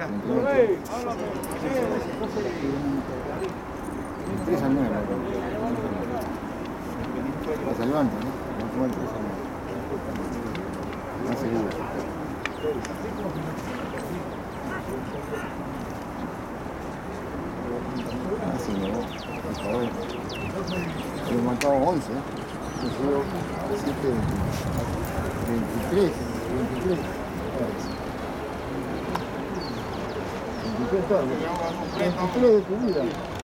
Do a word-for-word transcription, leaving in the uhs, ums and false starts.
tres al nueve. La salvante, ¿no? Vamos a jugar tres al nueve. Más seguro. Ah, sí, me voy. Por favor. Lo matamos once, ¿eh? Yo llevo siete, veintitrés, veintitrés. veintitrés, veintitrés de tu vida.